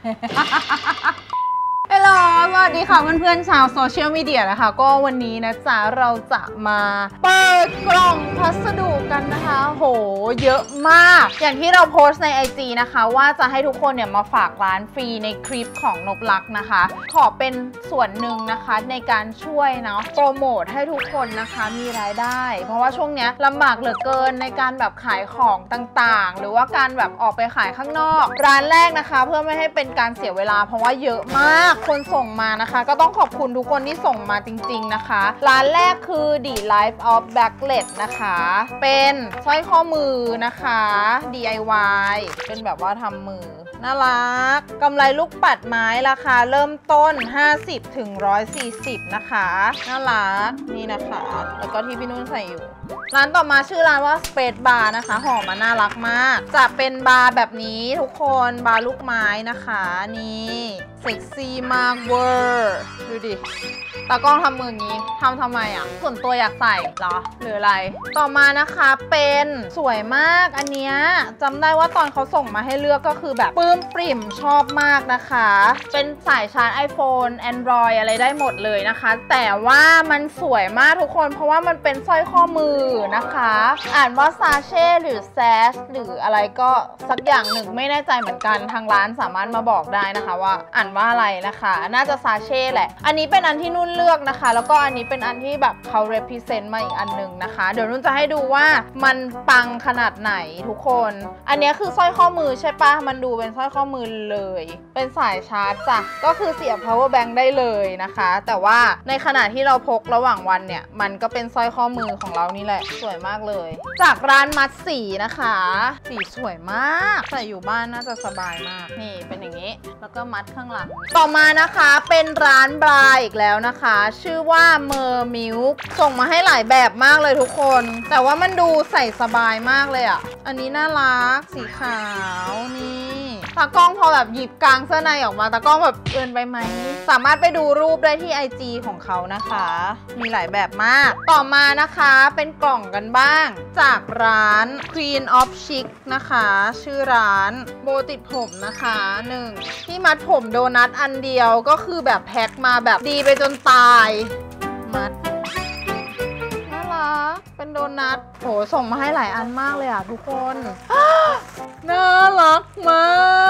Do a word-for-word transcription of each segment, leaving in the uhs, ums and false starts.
ฮัลโหลสวัสดีค่ะเพื่อนๆชาวโซเชียลมีเดียนะคะก็วันนี้นะจ๊ะเราจะมาเปิดกล่องพัสดุกันนะคะโหเยอะมากอย่างที่เราโพสต์ใน ไอ จี นะคะว่าจะให้ทุกคนเนี่ยมาฝากร้านฟรีในคลิปของนบลักนะคะขอเป็นส่วนหนึ่งนะคะในการช่วยเนาะโปรโมทให้ทุกคนนะคะมีรายได้เพราะว่าช่วงนี้ลำบากเหลือเกินในการแบบขายของต่างๆหรือว่าการแบบออกไปขายข้างนอกร้านแรกนะคะเพื่อไม่ให้เป็นการเสียเวลาเพราะว่าเยอะมากคนส่งมานะคะก็ต้องขอบคุณทุกคนที่ส่งมาจริงๆนะคะร้านแรกคือ The Life of Backlet นะคะเป็นสร้อยข้อมือนะคะ ดี ไอ วาย เป็นแบบว่าทำมือน่ารักกำไรลูกปัดไม้ราคาเริ่มต้น ห้าสิบถึงหนึ่งร้อยสี่สิบ นะคะน่ารักนี่นะคะแล้วก็ที่พี่นุ่นใส่อยู่ร้านต่อมาชื่อร้านว่า Space Bar นะคะห่อมาน่ารักมากจะเป็นบาร์แบบนี้ทุกคนบาร์ลูกไม้นะคะนี่เซ็กซี่มากเวอร์ดูดิตากล้องทำมืออย่างนี้ทำทำไมอ่ะส่วนตัวอยากใส่เหรอหรืออะไรต่อมานะคะเป็นสวยมากอันเนี้ยจำได้ว่าตอนเขาส่งมาให้เลือกก็คือแบบปื้มปริ่มชอบมากนะคะเป็นสายชาร์จ iPhone Android อะไรได้หมดเลยนะคะแต่ว่ามันสวยมากทุกคนเพราะว่ามันเป็นสร้อยข้อมือนะคะอ่านว่าซาเช่หรือแซสหรืออะไรก็สักอย่างหนึ่งไม่แน่ใจเหมือนกันทางร้านสามารถมาบอกได้นะคะว่าอ่านว่าอะไรนะคะน่าจะซาเช่แหละอันนี้เป็นอันที่นุ่นเลือกนะคะแล้วก็อันนี้เป็นอันที่แบบเขา represent มาอีกอันหนึ่งนะคะเดี๋ยวนุ่นจะให้ดูว่ามันปังขนาดไหนทุกคนอันนี้คือสร้อยข้อมือใช่ปะมันดูเป็นสร้อยข้อมือเลยเป็นสายชาร์จจ้ะก็คือเสียบ power bank ได้เลยนะคะแต่ว่าในขณะที่เราพกระหว่างวันเนี่ยมันก็เป็นสร้อยข้อมือของเรานี่แหละสวยมากเลยจากร้านมัดสีนะคะสีสวยมากใส่อยู่บ้านน่าจะสบายมากนี่เป็นอย่างนี้แล้วก็มัดข้างหลังต่อมานะคะเป็นร้านบรายอีกแล้วนะคะชื่อว่าเมอร์มิลค์ส่งมาให้หลายแบบมากเลยทุกคนแต่ว่ามันดูใส่สบายมากเลยอ่ะอันนี้น่ารักสีขาวนี่ตากล้องพอแบบหยิบกางเสื้อในออกมาตากล้องแบบเกินไปไหมสามารถไปดูรูปได้ที่ ไอ จี ของเขานะคะมีหลายแบบมากต่อมานะคะเป็นกล่องกันบ้างจากร้าน Queen of Chic นะคะชื่อร้านโบติดผมนะคะหนึ่งที่มัดผมโดนัทอันเดียวก็คือแบบแพ็คมาแบบดีไปจนตายมัดน่ารักเป็นโดนัทโหส่งมาให้หลายอันมากเลยอ่ะทุกคนน่ารักมาก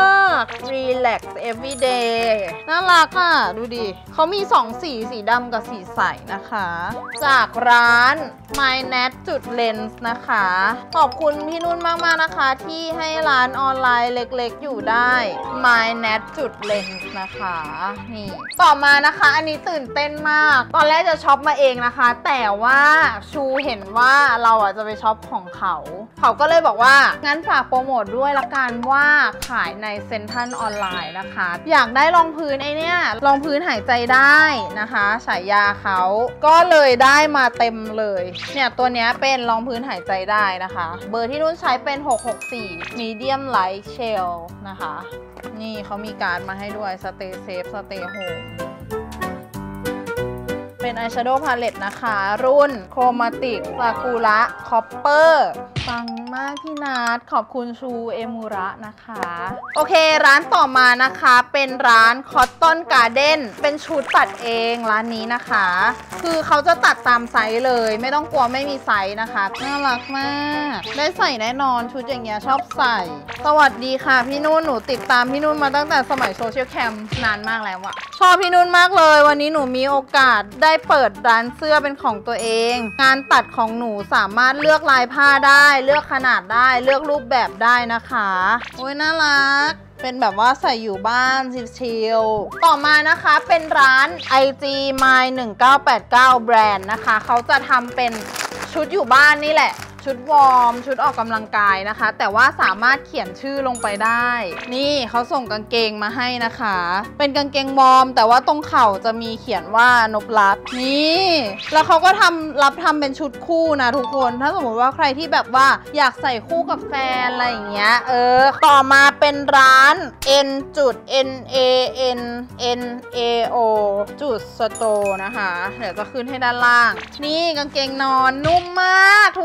Relax Everyday น่ารักอ่ะดูดิเขามีสองสีสีดำกับสีใสนะคะจากร้าน My Nat จุด Lens นะคะขอบคุณพี่นุ่นมากๆนะคะที่ให้ร้านออนไลน์เล็กๆอยู่ได้ My Nat จุด Lens นะคะนี่ต่อมานะคะอันนี้ตื่นเต้นมากตอนแรกจะช็อปมาเองนะคะแต่ว่าชูเห็นว่าเราอ่ะจะไปช็อปของเขาเขาก็เลยบอกว่างั้นฝากโปรโมทด้วยละกันว่าขายในเซ็นทรัลออนไลน์นะคะอยากได้รองพื้นไอเนี้ยรองพื้นหายใจได้นะคะฉายาเขาก็เลยได้มาเต็มเลยเนี่ยตัวเนี้ยเป็นรองพื้นหายใจได้นะคะเบอร์ที่นุ่นใช้เป็นหกหกสี่ Medium Light Shell นะคะนี่เขามีการ์ดมาให้ด้วย Stay Safe Stay Homeเป็น Eyeshadow Palette นะคะรุ่น Chromatic Sakura Copper ปังมากพี่นัทขอบคุณชูเอมูระนะคะโอเคร้านต่อมานะคะเป็นร้าน Cotton Garden เป็นชุดตัดเองร้านนี้นะคะคือเขาจะตัดตามไซส์เลยไม่ต้องกลัวไม่มีไซส์นะคะน่ารักมากได้ใส่แน่นอนชุดอย่างเงี้ยชอบใส่สวัสดีค่ะพี่นุ่นหนูติดตามพี่นุ่นมาตั้งแต่สมัยโซเชียลแคมนานมากแล้วอะชอบพี่นุ่นมากเลยวันนี้หนูมีโอกาสได้เปิดร้านเสื้อเป็นของตัวเองงานตัดของหนูสามารถเลือกลายผ้าได้เลือกขนาดได้เลือกรูปแบบได้นะคะโอ้ยน่ารักเป็นแบบว่าใส่อยู่บ้านชิลๆต่อมานะคะเป็นร้าน ไอ จี มาย หนึ่งเก้าแปดเก้า แบรนด์นะคะเขาจะทำเป็นชุดอยู่บ้านนี่แหละชุดวอร์มชุดออกกำลังกายนะคะแต่ว่าสามารถเขียนชื่อลงไปได้นี่เขาส่งกางเกงมาให้นะคะเป็นกางเกงวอร์มแต่ว่าตรงเข่าจะมีเขียนว่านบลักนี่แล้วเขาก็ทำรับทำเป็นชุดคู่นะทุกคนถ้าสมมติว่าใครที่แบบว่าอยากใส่คู่กับแฟนอะไรอย่างเงี้ยเออต่อมาเป็นร้าน n จุด n a n n a o จุด store นะคะเดี๋ยวจะขึ้นให้ด้านล่างนี่กางเกงนอนนุ่มมากทุกคน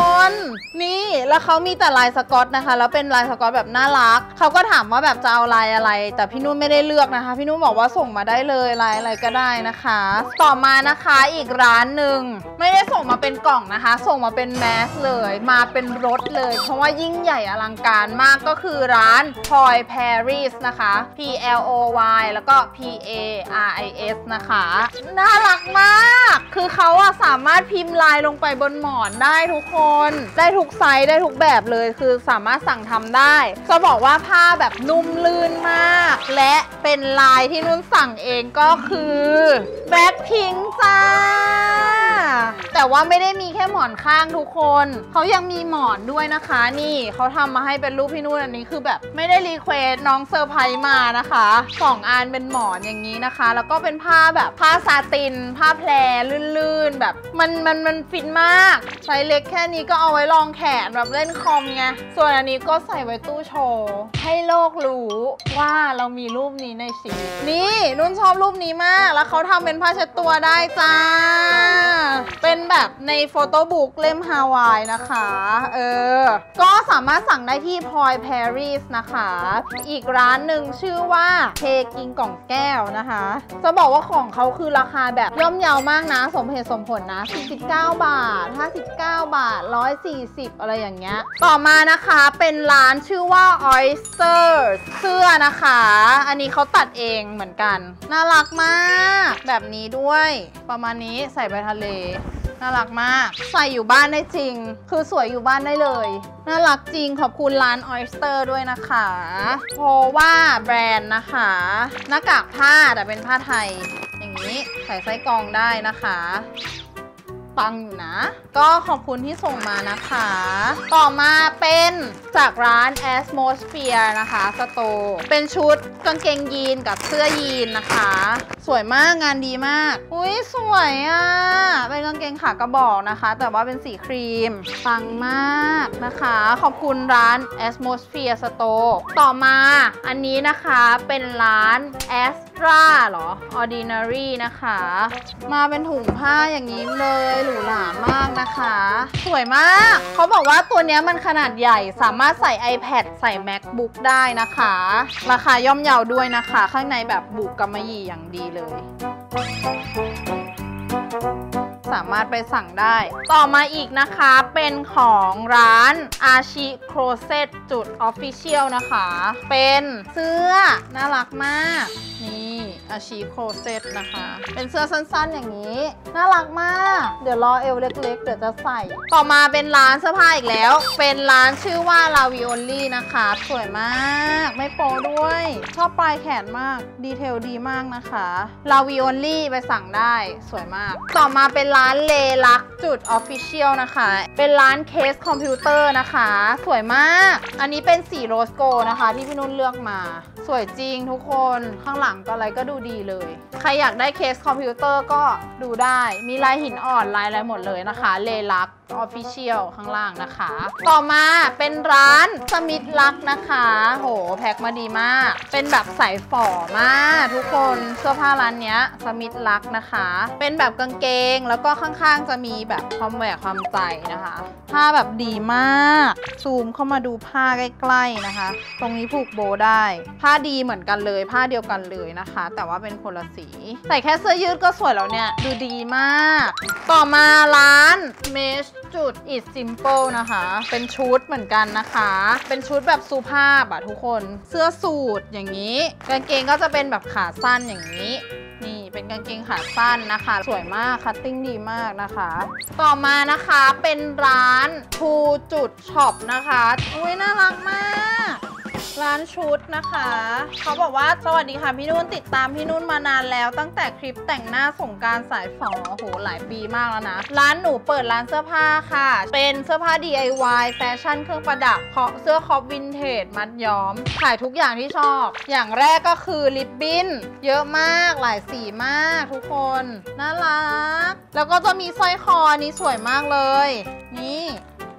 นนี่แล้วเขามีแต่ลายสกอตนะคะแล้วเป็นลายสกอตแบบน่ารักเขาก็ถามว่าแบบจะเอาลายอะไรแต่พี่นุ่นไม่ได้เลือกนะคะพี่นุ่นบอกว่าส่งมาได้เลยลายอะไรก็ได้นะคะต่อมานะคะอีกร้านหนึ่งไม่ได้ส่งมาเป็นกล่องนะคะส่งมาเป็นแมสเลยมาเป็นรถเลยเพราะว่ายิ่งใหญ่อลังการมากก็คือร้าน Toy Paris นะคะ P L O Y แล้วก็ P A R I S นะคะน่ารักมากคือเขาอะสามารถพิมพ์ลายลงไปบนหมอนได้ทุกคนได้ทุกไซส์ได้ทุกแบบเลยคือสามารถสั่งทำได้จะบอกว่าผ้าแบบนุ่มลื่นมากและเป็นลายที่นุ่นสั่งเองก็คือแบล็คพิงค์จ้าแต่ว่าไม่ได้มีแค่หมอนข้างทุกคนเขายังมีหมอนด้วยนะคะนี่เขาทำมาให้เป็นรูปพี่นุ่นอันนี้คือแบบไม่ได้รีเควสน้องเซอร์ไพรส์มานะคะสองอันเป็นหมอนอย่างนี้นะคะแล้วก็เป็นผ้าแบบผ้าซาตินผ้าแพรลื่นๆแบบมันมันมันฟินมากไซส์เล็กแค่นี้ก็เอาไว้รองแขนแบบเล่นคอมไงส่วนอันนี้ก็ใส่ไว้ตู้โชว์ให้โลกรู้ว่าเรามีรูปนี้ในชีวิตนี่นุ่นชอบรูปนี้มากแล้วเขาทำเป็นผ้าเช็ดตัวได้จ้าเป็นแบบในโฟโต้บุ๊กเล่มฮาวายนะคะเออก็สามารถสั่งได้ที่ Toy Paris นะคะอีกร้านหนึ่งชื่อว่าเทกิงกล่องแก้วนะคะจะบอกว่าของเขาคือราคาแบบย่อมเยาวมากนะสมเหตุสมผลนะสี่สิบเก้าบาทห้าสิบเก้าบาทหนึ่งร้อยสี่สิบอะไรอย่างเงี้ยต่อมานะคะเป็นร้านชื่อว่า Oyster เสื้อนะคะอันนี้เขาตัดเองเหมือนกันน่ารักมากแบบนี้ด้วยประมาณนี้ใส่ไปทะเลน่ารักมากใส่อยู่บ้านได้จริงคือสวยอยู่บ้านได้เลยน่ารักจริงขอบคุณร้าน Oyster ด้วยนะคะเพราะว่าแบรนด์นะคะหน้ากากผ้าแต่เป็นผ้าไทยอย่างนี้ใส่ไส้กรองได้นะคะปังอยู่นะก็ขอบคุณที่ส่งมานะคะต่อมาเป็นจากร้าน Atmosphere นะคะสโตร์เป็นชุดกางเกงยีนกับเสื้อยีนนะคะสวยมากงานดีมากอุ้ยสวยอ่ะเป็นกางเกงขากระบอกนะคะแต่ว่าเป็นสีครีมปังมากนะคะขอบคุณร้าน Atmosphere Store ต่อมาอันนี้นะคะเป็นร้าน Astra เหรอ Ordinary นะคะมาเป็นถุงผ้าอย่างนี้เลยหรูหรามากนะคะสวยมากเขาบอกว่าตัวนี้มันขนาดใหญ่สามารถใส่ iPad ใส่ MacBook ได้นะคะราคาย่อมเยาด้วยนะคะข้างในแบบบุกกำมะหยี่อย่างดีเลยสามารถไปสั่งได้ต่อมาอีกนะคะเป็นของร้านอาชิโครเซตจุด Official นะคะเป็นเสื้อน่ารักมากนี่อาชิโครเซตนะคะเป็นเสื้อสั้นๆอย่างนี้น่ารักมากเดี๋ยวรอเอวเล็กๆเดี๋ยวจะใส่ต่อมาเป็นร้านเสื้อผ้าอีกแล้วเป็นร้านชื่อว่า Ravioli นะคะสวยมากไม่โป๊ด้วยชอบปลายแขนมากดีเทลดีมากนะคะ Ravioli ไปสั่งได้สวยมากต่อมาเป็นร้านเลลักจุด Official นะคะเป็นร้านเคสคอมพิวเตอร์นะคะสวยมากอันนี้เป็นสีโรสโกนะคะที่พี่นุ่นเลือกมาสวยจริงทุกคนข้างหลังก็อะไรก็ดูดีเลยใครอยากได้เคสคอมพิวเตอร์ก็ดูได้มีลายหินอ่อนลายอะไรหมดเลยนะคะเลลัก Official ข้างล่างนะคะต่อมาเป็นร้านสมิธลักนะคะโหแพ็คมาดีมากเป็นแบบใส่ฝ่อมากทุกคนเสื้อผ้าร้านเนี้ยสมิธลักนะคะเป็นแบบกางเกงแล้วก็ข้างๆจะมีแบบความแหวกความใจนะคะผ้าแบบดีมากซูมเข้ามาดูผ้าใกล้ๆนะคะตรงนี้ผูกโบได้ผ้าดีเหมือนกันเลยผ้าเดียวกันเลยนะคะแต่ว่าเป็นคนละสีใส่แค่เสื้อยืดก็สวยแล้วเนี่ยดูดีมากต่อมาร้านเมชจุด It Simple นะคะเป็นชุดเหมือนกันนะคะเป็นชุดแบบสุภาพอะทุกคนเสื้อสูทอย่างนี้กางเกงก็จะเป็นแบบขาสั้นอย่างนี้นี่เป็นกางเกงขาสั้นนะคะสวยมากคัตติ้งดีมากนะคะต่อมานะคะเป็นร้านทูจุดช็อปนะคะอุ้ยน่ารักมากร้านชุดนะคะเขาบอกว่าสวัสดีค่ะพี่นุ่นติดตามพี่นุ่นมานานแล้วตั้งแต่คลิปแต่งหน้าสงกรานต์สายฝอโหหลายปีมากแล้วนะร้านหนูเปิดร้านเสื้อผ้าค่ะเป็นเสื้อผ้า ดี ไอ วาย แฟชั่นเครื่องประดับเสื้อคอปวินเทจมัดย้อมขายทุกอย่างที่ชอบอย่างแรกก็คือลิปบิ้นเยอะมากหลายสีมากทุกคนน่ารักแล้วก็จะมีสร้อยคอนี้สวยมากเลยนี่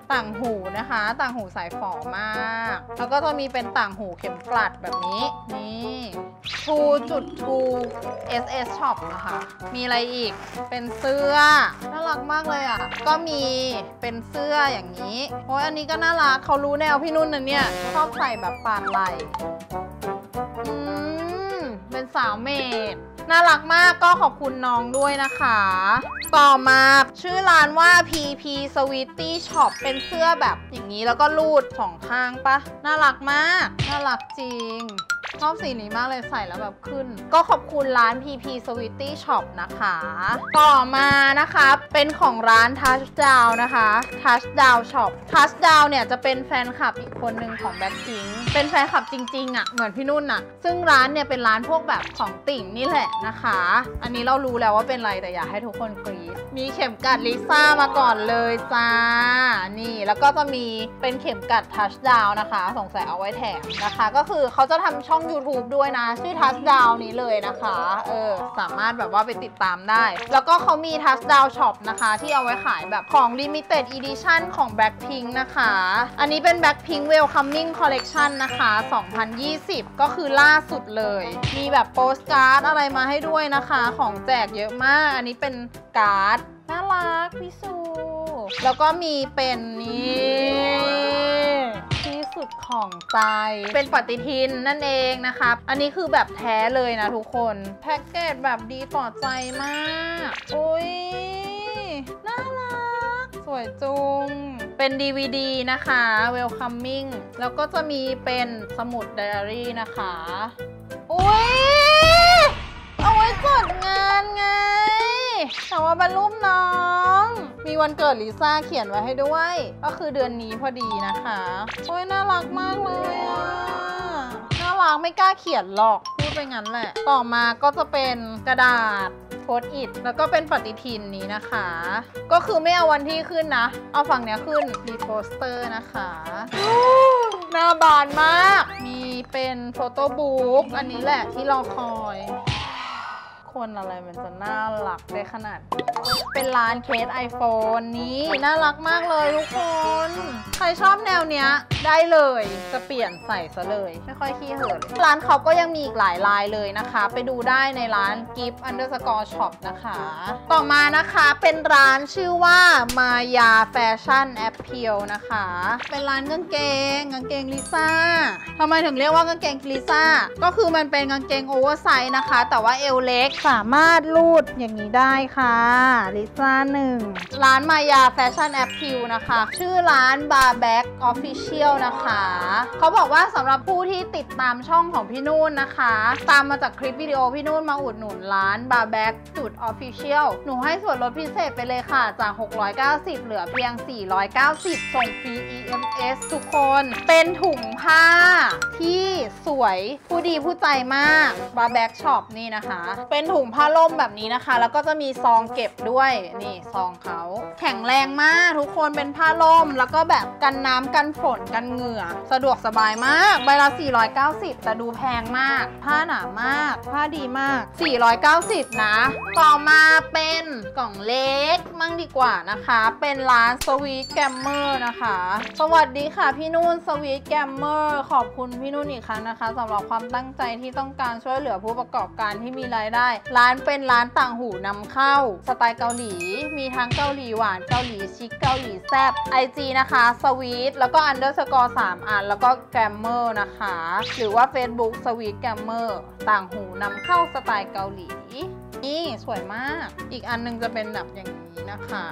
ต่างหูนะคะต่างหูสายฝอมากแล้วก็จะมีเป็นต่างหูเข็มกลัดแบบนี้นี่ทูจุดทูเอสเอสช็อปนะคะมีอะไรอีกเป็นเสื้อน่ารักมากเลยอ่ะก็มีเป็นเสื้ออย่างนี้โอ้ยอันนี้ก็น่ารักเขารู้แนวพี่นุ่นนะเนี่ยชอบใส่แบบปาดไหล่อืมเป็นสาวเมดน่ารักมากก็ขอบคุณน้องด้วยนะคะต่อมาชื่อร้านว่า พี พี Sweetie Shop เป็นเสื้อแบบอย่างนี้แล้วก็รูดสองข้างปะน่ารักมากน่ารักจริงชอบสีนี้มากเลยใส่แล้วแบบขึ้นก็ขอบคุณร้าน พี พี Sweetie Shop นะคะต่อมานะคะเป็นของร้าน Touchdown นะคะ Touchdown Shop Touchdown เนี่ยจะเป็นแฟนคลับอีกคนหนึ่งของ Blackpink เป็นแฟนคลับจริงๆอ่ะเหมือนพี่นุ่นอ่ะซึ่งร้านเนี่ยเป็นร้านพวกแบบของติ่งนี่แหละนะคะอันนี้เรารู้แล้วว่าเป็นอะไรแต่อยากให้ทุกคนกรี๊ดมีเข็มกัดลิซ่ามาก่อนเลยจ้านี่แล้วก็จะมีเป็นเข็มกัด Touchdown นะคะสงสัยเอาไว้แถมนะคะก็คือเขาจะทำช่องYouTube ด้วยนะชื่อ Touchdown นี้เลยนะคะเออสามารถแบบว่าไปติดตามได้แล้วก็เขามี Touchdown Shop นะคะที่เอาไว้ขายแบบของ Limited Edition ของ Blackpink นะคะอันนี้เป็น Blackpink Welcoming Collection นะคะสองพันยี่สิบก็คือล่าสุดเลยมีแบบโปสการ์ดอะไรมาให้ด้วยนะคะของแจกเยอะมากอันนี้เป็นการ์ดน่ารักพี่ซูแล้วก็มีเป็นนี่ที่สุดของใจเป็นปฏิทินนั่นเองนะคะอันนี้คือแบบแท้เลยนะทุกคนแพ็กเกจแบบดีต่อใจมากโอ้ยน่ารักสวยจุงเป็น ดี วี ดี นะคะ Welcoming แล้วก็จะมีเป็นสมุดไดอารี่นะคะอุ้ยเอาไว้จดงานไงแต่ว่าเป็นรูปน้องมีวันเกิดลิซ่าเขียนไว้ให้ด้วยก็คือเดือนนี้พอดีนะคะโอ้ยน่ารักมากเลยอ่ะน่ารักไม่กล้าเขียนหรอกพูดไปงั้นแหละต่อมาก็จะเป็นกระดาษโพสต์อิทแล้วก็เป็นปฏิทินนี้นะคะก็คือไม่เอาวันที่ขึ้นนะเอาฝั่งเนี้ยขึ้นมีโปสเตอร์นะคะหน้าบานมากมีเป็นโฟโต้บุ๊กอันนี้แหละที่รอคอยคนอะไรมันจะน่ารักได้ขนาดนี้เป็นร้านเคส iPhone นี้น่ารักมากเลยทุกคนใครชอบแนวเนี้ยได้เลยจะเปลี่ยนใส่ซะเลยไม่ค่อยขี้เหินร้านเขาก็ยังมีอีกหลายลายเลยนะคะไปดูได้ในร้าน gift underscore shop นะคะต่อมานะคะเป็นร้านชื่อว่ามายาแฟชั่นแอปเพียวนะคะเป็นร้านกางเกงกางเกงลิซ่าทำไมถึงเรียกว่ากางเกงลิซ่าก็คือมันเป็นกางเกงโอเวอร์ไซส์นะคะแต่ว่าเอวเล็กสามารถรูดอย่างนี้ได้ค่ะลิซ่าหนึ่งร้านมายาแฟชั่นแอปพิวนะคะชื่อร้าน Barback Official นะคะเขาบอกว่าสำหรับผู้ที่ติดตามช่องของพี่นุ่นนะคะตามมาจากคลิปวิดีโอพี่นุ่นมาอุดหนุนร้าน Barback จุด Official หนูให้ส่วนลดพิเศษไปเลยค่ะจากหกร้อยเก้าสิบเหลือเพียงสี่ร้อยเก้าสิบส่งฟรี อี เอ็ม เอส ทุกคนเป็นถุงผ้าที่สวยผู้ดีผู้ใจมาก Barback Shop นี่นะคะเป็นถุงผ้าล่มแบบนี้นะคะแล้วก็จะมีซองเก็บด้วยนี่ซองเขาแข็งแรงมากทุกคนเป็นผ้าล่มแล้วก็แบบกันน้ำกันฝนกันเหงื่อสะดวกสบายมากใบละสี่ร้อยเก้าสิบแต่ดูแพงมากผ้าหนามากผ้าดีมากสี่ร้อยเก้าสิบนะต่อมาเป็นกล่องเล็กมั่งดีกว่านะคะเป็นร้านสวีทแกมเมอร์นะคะสวัสดีค่ะพี่นุ่นสวีทแกมเมอร์ขอบคุณพี่นุ่นอีกครั้งนะคะสำหรับความตั้งใจที่ต้องการช่วยเหลือผู้ประกอบการที่มีรายได้ร้านเป็นร้านต่างหูนำเข้าสไตล์เกาหลีมีทั้งเกาหลีหวานเกาหลีชิคเกาหลีแซ่บ ไอ จี นะคะสวีทแล้วก็ underscore สามอันแล้วก็แกรมเมอร์นะคะหรือว่า Facebook สวีทแกรมเมอร์ต่างหูนำเข้าสไตล์เกาหลีนี่สวยมากอีกอันนึงจะเป็นแบบอย่างนี้นะคะ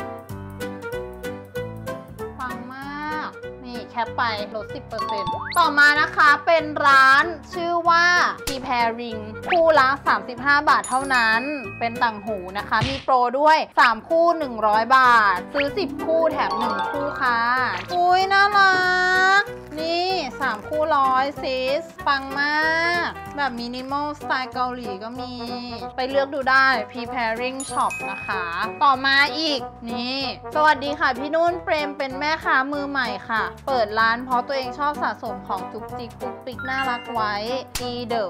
ฟังมากนี่แคปไปลด สิบเปอร์เซ็นต์ ต่อมานะคะเป็นร้านชื่อว่า Preparing คู่ละสามสิบห้าบาทเท่านั้นเป็นต่างหูนะคะมีโปรด้วยสามคู่หนึ่งร้อยบาทซื้อสิบคู่แถมหนึ่งคู่ค่ะอุ้ยน่ารักนี่สามคู่ร้อยซิสปังมากแบบมินิมอลสไตล์เกาหลีก็มีไปเลือกดูได้ Preparing Shop นะคะต่อมาอีกนี่สวัสดีค่ะพี่นุ่นเปรมเป็นแม่ค้ามือใหม่ค่ะเปิดร้านเพราะตัวเองชอบสะสมของจุกจิกปุกปิกน่ารักไว้ e the weirdo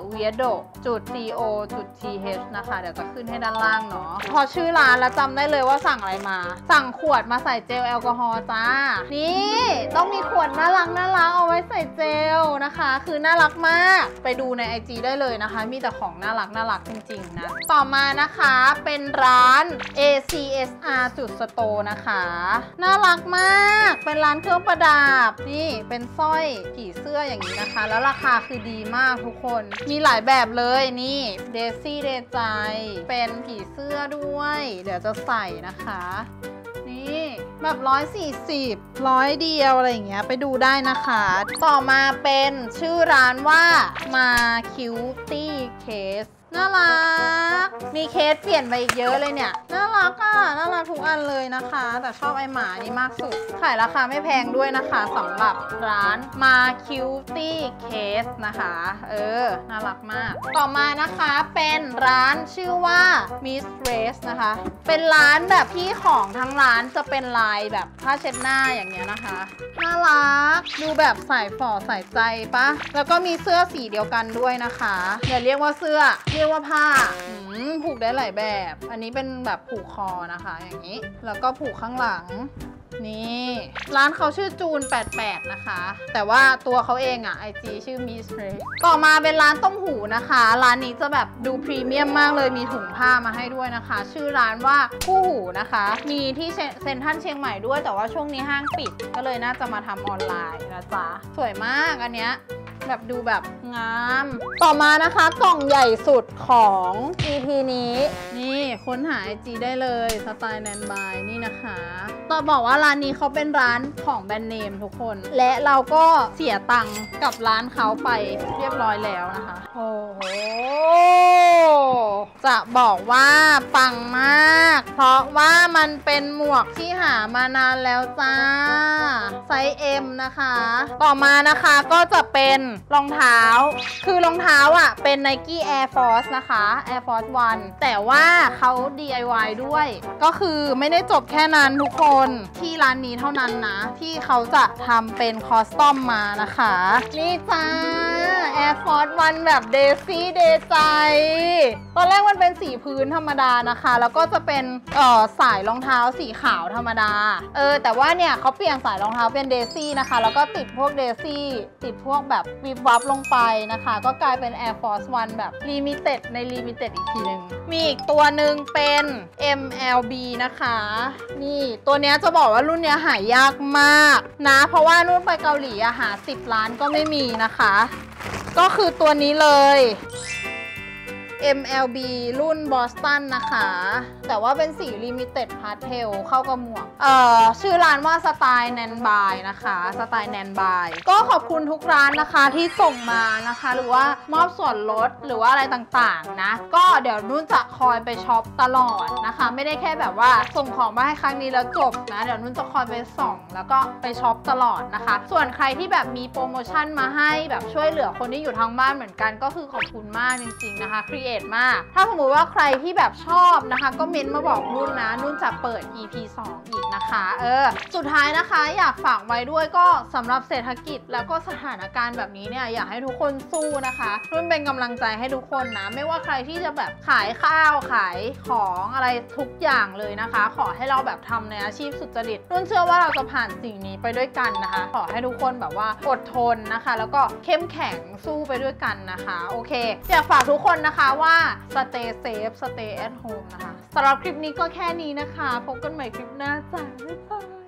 โดจุด co จุด th นะคะเดี๋ยวจะขึ้นให้ด้านล่างเนาะพอชื่อร้านแล้วจำได้เลยว่าสั่งอะไรมาสั่งขวดมาใส่เจลแอลกอฮอล์จ้านี่ต้องมีขวดน่ารักน่ารักเอาไว้ใส่เจลนะคะคือน่ารักมากไปดูใน ไอ จี ได้เลยนะคะมีแต่ของน่ารักน่ารักจริงๆนะต่อมานะคะเป็นร้าน เอ ซี เอส อาร์ จุด สโตร์ นะคะน่ารักมากเป็นร้านเครื่องประดับนี่เป็นสร้อยผีเสื้ออย่างนี้นะคะแล้วราคาคือดีมากทุกคนมีหลายแบบเลยนี่เดซี่เดใจเป็นผีเสื้อด้วยเดี๋ยวจะใส่นะคะนี่แบบร้อยสี่สิบร้อยเดียวอะไรอย่างเงี้ยไปดูได้นะคะต่อมาเป็นชื่อร้านว่ามาคิวตี้เคสน่ารักมีเคสเปลี่ยนไปอีกเยอะเลยเนี่ยน่ารักอ่ะน่ารักทุกอันเลยนะคะแต่ชอบไอหมานี่มากสุดขายราคาไม่แพงด้วยนะคะสำหรับร้านมาคิวตี้เคสนะคะเออน่ารักมากต่อมานะคะเป็นร้านชื่อว่า Miss Dress นะคะเป็นร้านแบบที่ของทั้งร้านจะเป็นลายแบบผ้าเช็ดหน้าอย่างเงี้ยนะคะน่ารักดูแบบใส่ฝ่อใส่ใจปะแล้วก็มีเสื้อสีเดียวกันด้วยนะคะอย่าเรียกว่าเสื้อเรียกว่าผ้าผูกได้หลายแบบอันนี้เป็นแบบผูกคอนะคะอย่างนี้แล้วก็ผูกข้างหลังนี่ร้านเขาชื่อจูนแปดแปดนะคะแต่ว่าตัวเขาเองอะ ไอ จี ชื่อ Miss Dress ต่อมาเป็นร้านต้มหูนะคะร้านนี้จะแบบดูพรีเมียมมากเลยมีถุงผ้ามาให้ด้วยนะคะชื่อร้านว่าคู่หูนะคะมีที่เซ็นทรัลเชียงใหม่ด้วยแต่ว่าช่วงนี้ห้างปิดก็เลยน่าจะมาทำออนไลน์นะจ๊ะสวยมากอันเนี้ยแบบดูแบบงามต่อมานะคะกล่องใหญ่สุดของ อี พี นี้นี่ค้นหา ไอ จี ได้เลยสไตล์แนนบายนี่นะคะต่อบอกว่าร้านนี้เขาเป็นร้านของแบรนด์เนมทุกคนและเราก็เสียตังค์กับร้านเขาไปเรียบร้อยแล้วนะคะโอ้โหจะบอกว่าปังมากเพราะว่ามันเป็นหมวกที่หามานานแล้วจ้าไซส์ เอ็ม นะคะต่อมานะคะก็จะเป็นรองเท้าคือรองเท้าอ่ะเป็น Nike Air Force นะคะ Air Force วัน แต่ว่าเขา ดี ไอ วาย ด้วยก็คือไม่ได้จบแค่นั้นทุกคนที่ร้านนี้เท่านั้นนะที่เขาจะทำเป็นคอสตอมมานะคะนี่จ้า Air Force วันแบบเดซี่เดใจตอนแรกมันเป็นสีพื้นธรรมดานะคะแล้วก็จะเป็นเอ่อสายรองเท้าสีขาวธรรมดาเออแต่ว่าเนี่ยเขาเปลี่ยนสายรองเท้าเป็นเดซี่นะคะแล้วก็ติดพวกเดซี่ติดพวกแบบวิบวับลงไปนะคะก็กลายเป็น Air Force วันแบบ Limited ใน Limited อีกทีหนึ่งมีอีกตัวหนึ่งเป็น เอ็ม แอล บี นะคะนี่ตัวเนี้ยจะบอกว่ารุ่นเนี้ยหายากมากนะเพราะว่านุ่นไปเกาหลีอะหาสิบล้านก็ไม่มีนะคะก็คือตัวนี้เลย เอ็ม แอล บี รุ่นบอสตันนะคะแต่ว่าเป็นสี Limited Pastel เข้ากับหมวกเอ่อชื่อร้านว่าสไตล์แนนบายนะคะสไตล์แนนบายก็ขอบคุณทุกร้านนะคะที่ส่งมานะคะหรือว่ามอบส่วนลดหรือว่าอะไรต่างๆนะก็เดี๋ยวนุ่นจะคอยไปช็อปตลอดนะคะไม่ได้แค่แบบว่าส่งของมาให้ครั้งนี้แล้วจบนะเดี๋ยวนุ่นจะคอยไปส่องแล้วก็ไปช็อปตลอดนะคะส่วนใครที่แบบมีโปรโมชั่นมาให้แบบช่วยเหลือคนที่อยู่ทางบ้านเหมือนกันก็คือขอบคุณมากจริงๆนะคะครีเอทมากถ้าสมมติว่าใครที่แบบชอบนะคะก็เมนต์มาบอกนุ่นนะนุ่นจะเปิด อี พี สองอีกนะคะเออสุดท้ายนะคะอยากฝากไว้ด้วยก็สำหรับเศรษฐกิจแล้วก็สถานการณ์แบบนี้เนี่ยอยากให้ทุกคนสู้นะคะนุ่นเป็นกำลังใจให้ทุกคนนะไม่ว่าใครที่จะแบบขายข้าวขายของอะไรทุกอย่างเลยนะคะขอให้เราแบบทำในอาชีพสุจริตนุ่นเชื่อว่าเราจะผ่านสิ่งนี้ไปด้วยกันนะคะขอให้ทุกคนแบบว่าอดทนนะคะแล้วก็เข้มแข็งสู้ไปด้วยกันนะคะโอเคอยากฝากทุกคนนะคะว่าstay safe stay at home นะคะสำหรับคลิปนี้ก็แค่นี้นะคะพบกันใหม่คลิปหน้าจ้าบ๊ายบาย